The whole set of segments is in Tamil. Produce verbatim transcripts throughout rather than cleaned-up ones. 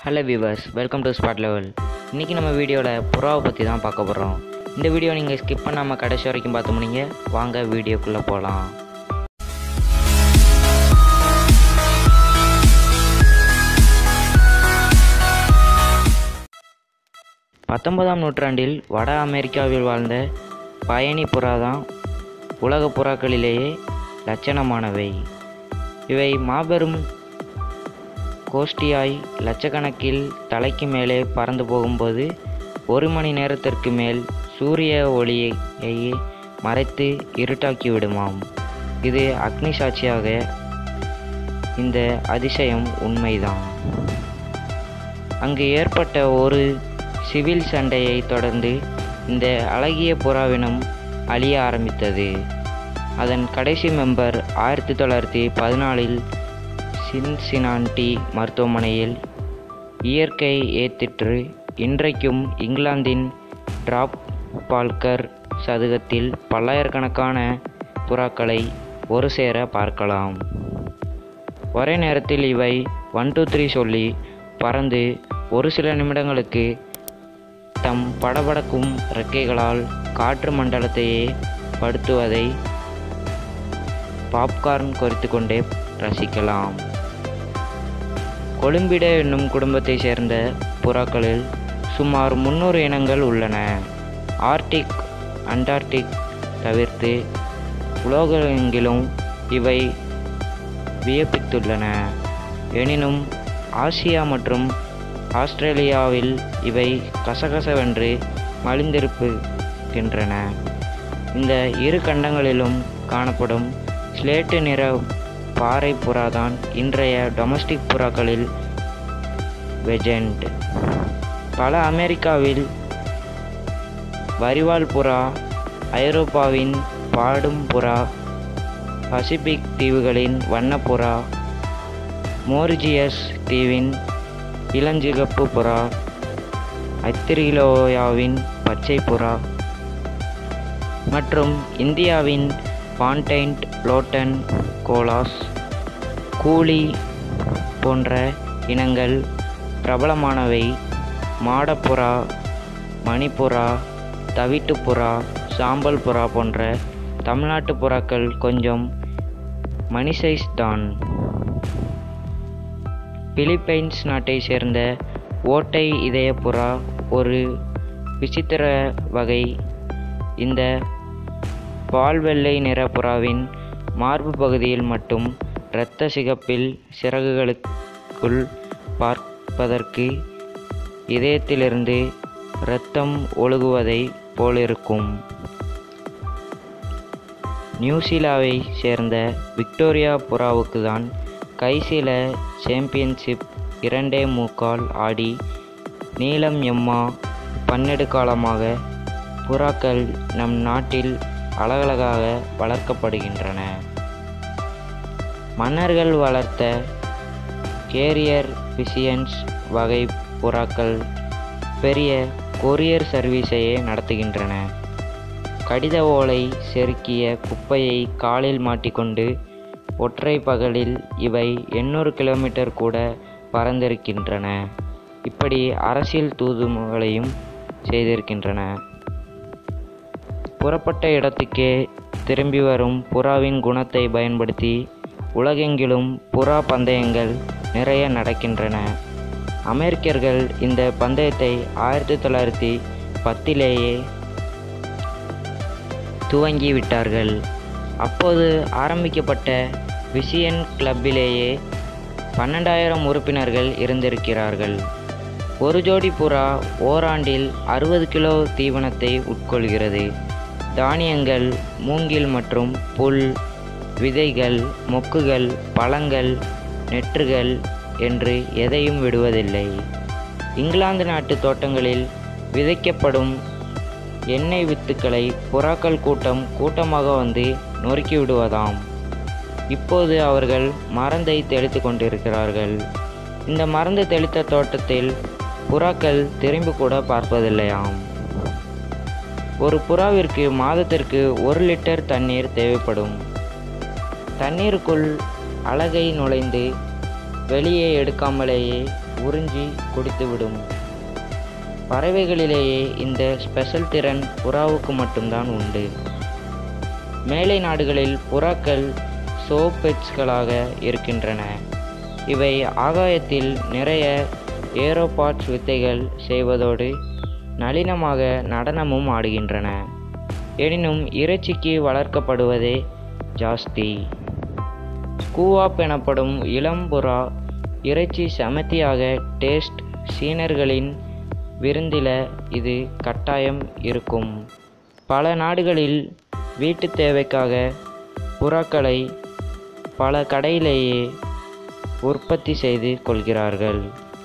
Hello viewers, welcome to spot level. இன்றைக்கி நம்ம வீடியோவில் புறாவை பற்றி தான் பார்க்க போகிறோம். இந்த வீடியோ நீங்கள் ஸ்கிப் பண்ணாமல் கடைசி வரைக்கும் பார்த்து முடிங்க. வாங்க வீடியோக்குள்ளே போகலாம். பத்தொன்பதாம் நூற்றாண்டில் வட அமெரிக்காவில் வாழ்ந்த பயணி புறா தான் உலக புறாக்களிலேயே லட்சணமானவை. இவை மாபெரும் கோஷ்டியாய் லட்சக்கணக்கில் தலைக்கு மேலே பறந்து போகும்போது ஒரு மணி நேரத்திற்கு மேல் சூரிய ஒளியை மறைத்து இருட்டாக்கி விடுமாம். இது அக்னி சாட்சியாக இந்த அதிசயம் உண்மைதான். அங்கு ஏற்பட்ட ஒரு சிவில் சண்டையை தொடர்ந்து இந்த அழகிய புறாவினம் அழிய ஆரம்பித்தது. அதன் கடைசி மெம்பர் ஆயிரத்தி தொள்ளாயிரத்தி பதினாலில் சின்சினாட்டி மருத்துவமனையில் இயற்கை ஏத்திற்று. இன்றைக்கும் இங்கிலாந்தின் டிராப் பால்கர் சதுக்கத்தில் பல்லாயிரக்கணக்கான புறாக்களை ஒரு சேர பார்க்கலாம். ஒரே நேரத்தில் இவை ஒன் டூ த்ரீ சொல்லி பறந்து ஒரு சில நிமிடங்களுக்கு தம் படபடக்கும் இறக்கைகளால் காற்று மண்டலத்தையே படுத்துவதை பாப்கார்ன் கொறித்து கொண்டே ரசிக்கலாம். கொலும்பிட என்னும் குடும்பத்தை சேர்ந்த புறாக்களில் சுமார் முன்னூறு இனங்கள் உள்ளன. ஆர்டிக், அண்டார்டிக் தவிர்த்து உலகெங்கிலும் இவை வியப்பித்துள்ளன. எனினும் ஆசியா மற்றும் ஆஸ்திரேலியாவில் இவை கசகசவென்று மலிந்திருக்கின்றன. இந்த இரு கண்டங்களிலும் காணப்படும் ஸ்லேட்டு நிற பாறை புறாதான் இன்றைய டொமஸ்டிக் புறாக்களில் வெஜெண்ட். பல அமெரிக்காவில் வரிவால் புறா, ஐரோப்பாவின் பாடும் புறா, பசிபிக் தீவுகளின் வண்ணப்புறா, மோரிஜியஸ் தீவின் இளஞ்சிகப்பு புறா, ஐத்திரிலோயாவின் பச்சை புறா மற்றும் இந்தியாவின் பான்டைண்ட், லோட்டன், கோலாஸ், கூலி போன்ற இனங்கள் பிரபலமானவை. மாடப்புறா, மணிப்புறா, தவிட்டுப்புறா, சாம்பல் புறா போன்ற தமிழ்நாட்டு புறாக்கள் கொஞ்சம் மணி சைஸ் தான். பிலிப்பைன்ஸ் நாட்டை சேர்ந்த ஓட்டை இதய புறா ஒரு விசித்திர வகை. இந்த பால்வெள்ளை நிற புறாவின் மார்பு பகுதியில் மட்டும் இரத்த சிகப்பில் சிறகுகளுக்குள் பார்ப்பதற்கு இதயத்திலிருந்து இரத்தம் ஒழுகுவதை போலிருக்கும். நியூசிலாவை சேர்ந்த விக்டோரியா புறாவுக்கு தான் கைசில சாம்பியன்ஷிப் இரண்டே முக்கால் ஆடி நீளம் எம்மா பன்னெடு காலமாக புறாக்கள் நம் நாட்டில் அழகழகாக வளர்க்கப்படுகின்றன. மன்னர்கள் வளர்த்த கேரியர் பிசியன்ஸ் வகை புறாக்கள் பெரிய கொரியர் சர்வீஸையே நடத்துகின்றன. கடித ஓலை செருக்கிய குப்பையை காலில் மாட்டிக்கொண்டு ஒற்றை பகலில் இவை எண்ணூறு கிலோமீட்டர் கூட பறந்திருக்கின்றன. இப்படி அரசியல் தூதுகளையும் செய்திருக்கின்றன. புறப்பட்ட இடத்துக்கே திரும்பி வரும் புறாவின் குணத்தை பயன்படுத்தி உலகெங்கிலும் புறா பந்தயங்கள் நிறைய நடக்கின்றன. அமெரிக்கர்கள் இந்த பந்தயத்தை ஆயிரத்தி தொள்ளாயிரத்தி பத்திலேயே துவங்கிவிட்டார்கள். அப்போது ஆரம்பிக்கப்பட்ட பிஜியன் கிளப்பிலேயே பன்னெண்டாயிரம் உறுப்பினர்கள் இருந்திருக்கிறார்கள். ஒரு ஜோடி புறா ஓராண்டில் அறுபது கிலோ தீவனத்தை உட்கொள்கிறது. தானியங்கள், மூங்கில் மற்றும் புல், விதைகள், மொக்குகள், பழங்கள், நெற்றுகள் என்று எதையும் விடுவதில்லை. இங்கிலாந்து நாட்டு தோட்டங்களில் விதைக்கப்படும் எண்ணெய் வித்துக்களை புறாக்கள் கூட்டம் கூட்டமாக வந்து நொறுக்கி விடுவதாம். இப்போது அவர்கள் மருந்தை தெளித்து கொண்டிருக்கிறார்கள். இந்த மருந்து தெளித்த தோட்டத்தில் புறாக்கள் திரும்பி கூட பார்ப்பதில்லையாம். ஒரு புறாவிற்கு மாதத்திற்கு ஒரு லிட்டர் தண்ணீர் தேவைப்படும். தண்ணீருக்குள் அலகை நுழைந்து வெளியே எடுக்காமலேயே உறிஞ்சி குடித்துவிடும். பறவைகளிலேயே இந்த ஸ்பெஷல் திறன் புறாவுக்கு மட்டும்தான் உண்டு. மேலை நாடுகளில் புறாக்கள் ஷோ பெட்ஸ்களாக இருக்கின்றன. இவை ஆகாயத்தில் நிறைய ஏரோபாட்ஸ் வித்தைகள் செய்வதோடு நளினமாக நடனமும் ஆடுகின்றன. எனினும் இறைச்சிக்கு வளர்க்கப்படுவதே ஜாஸ்தி. ஸ்கூவாப் எனப்படும் இளம்புறா இறைச்சி செமத்தியாக டேஸ்ட். சீனர்களின் விருந்தில இது கட்டாயம் இருக்கும். பல நாடுகளில் வீட்டு தேவைக்காக புறாக்களை பல கடையிலேயே உற்பத்தி செய்து கொள்கிறார்கள்.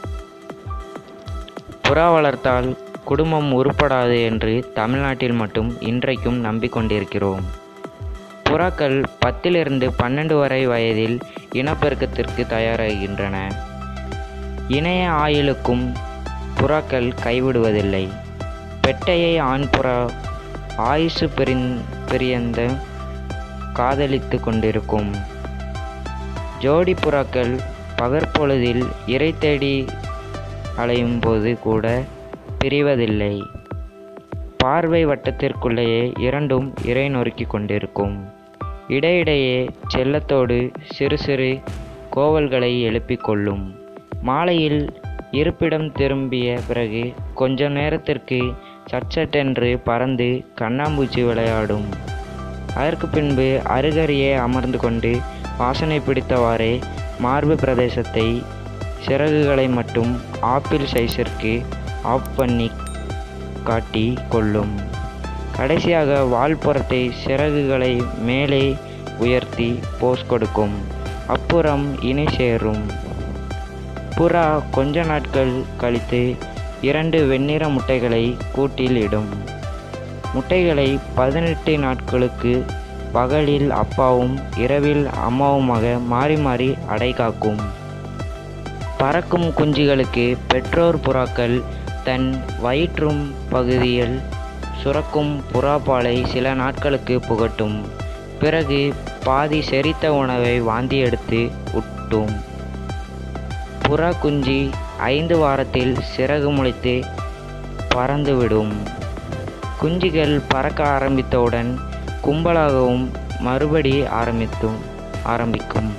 புறா வளர்த்தால் குடும்பம் உருப்படாது என்று தமிழ்நாட்டில் மட்டும் இன்றைக்கும் நம்பிக்கொண்டிருக்கிறோம். புறாக்கள் பத்திலிருந்து பன்னெண்டு வரை வயதில் இனப்பெருக்கத்திற்கு தயாராகின்றன. இணைய ஆயுளுக்கும் புறாக்கள் கைவிடுவதில்லை. பெட்டையை ஆண் புறா ஆயுசு பெரிந் பெரியந்த காதலித்து கொண்டிருக்கும். ஜோடி புறாக்கள் பகற்பொழுதில் இரை தேடி அலையும் போது கூட பிரிவதில்லை. பார்வை வட்டத்திற்குள்ளேயே இரண்டும் இரை நொறுக்கி கொண்டிருக்கும். இடையிடையே செல்லத்தோடு சிறு சிறு கோவல்களை எழுப்பிக் கொள்ளும். மாலையில் இருப்பிடம் திரும்பிய பிறகு கொஞ்ச நேரத்திற்கு சட்சட்டென்று பறந்து கண்ணாம்பூச்சி விளையாடும். அதற்கு பின்பு அருகருகே அமர்ந்து கொண்டு வாசனை பிடித்தவாறே மார்பு பிரதேசத்தை சிறகுகளை மட்டும் ஆப்பிள் சைஸிற்கு ஆஃப் பண்ணி காட்டி கொள்ளும். கடைசியாக வால்புறத்தை சிறகுகளை மேலே உயர்த்தி போஸ் கொடுக்கும். அப்புறம் இணை சேரும். புறா கொஞ்ச நாட்கள் கழித்து இரண்டு வெண்ணிற முட்டைகளை கூட்டில் இடும். முட்டைகளை பதினெட்டு நாட்களுக்கு பகலில் அப்பாவும் இரவில் அம்மாவுமாக மாறி மாறி அடை காக்கும். பறக்கும் குஞ்சுகளுக்கு பெற்றோர் புறாக்கள் தன் வயிற்றும் பகுதியில் சுரக்கும் புறாப்பாலை சில நாட்களுக்கு புகட்டும். பிறகு பாதி செரித்த உணவை வாந்தி எடுத்து உட்டும். புறா குஞ்சு ஐந்து வாரத்தில் சிறகு முளைத்து பறந்துவிடும். குஞ்சுகள் பறக்க ஆரம்பித்தவுடன் கும்பலாகவும் மறுபடி ஆரம்பித்தும் ஆரம்பிக்கும்.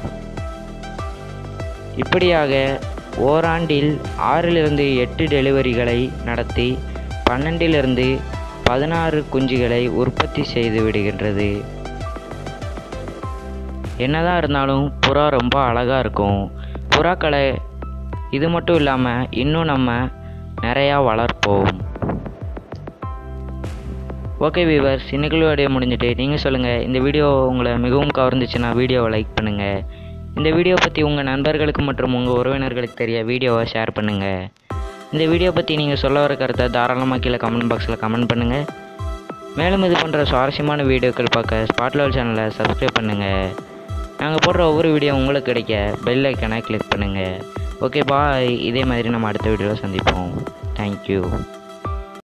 இப்படியாக ஓராண்டில் ஆறிலிருந்து எட்டு டெலிவரிகளை நடத்தி பன்னெண்டிலிருந்து பதினாறு குஞ்சுகளை உற்பத்தி செய்து விடுகின்றது. என்னதான் இருந்தாலும் புறா ரொம்ப அழகாக இருக்கும். புறாக்களை இது மட்டும் இல்லாமல் இன்னும் நம்ம நிறையா வளர்ப்போம். ஓகே வியூவர்ஸ், இன்னைக்கு வீடியோ முடிஞ்சிட்டு நீங்கள் சொல்லுங்கள், இந்த வீடியோ உங்களை மிகவும் கவர்ந்துச்சுன்னா வீடியோவை லைக் பண்ணுங்கள். இந்த வீடியோ பற்றி உங்கள் நண்பர்களுக்கு மற்றும் உங்கள் உறவினர்களுக்கு தெரிய வீடியோவை ஷேர் பண்ணுங்கள். இந்த வீடியோ பற்றி நீங்கள் சொல்ல வர கருத்தை தாராளமாக கீழே கமெண்ட் பாக்ஸில் கமெண்ட் பண்ணுங்கள். மேலும் இது போன்ற சுவாரஸ்யமான வீடியோக்கள் பார்க்க ஸ்பாட் லெவல் சேனலை சப்ஸ்கிரைப் பண்ணுங்கள். நாங்கள் போடுற ஒவ்வொரு வீடியோ உங்களுக்கு கிடைக்க பெல் ஐக்கனை கிளிக் பண்ணுங்கள். Okay bye. இதே மாதிரி நம்ம அடுத்த வீடியோவில் சந்திப்போம். தேங்க்யூ.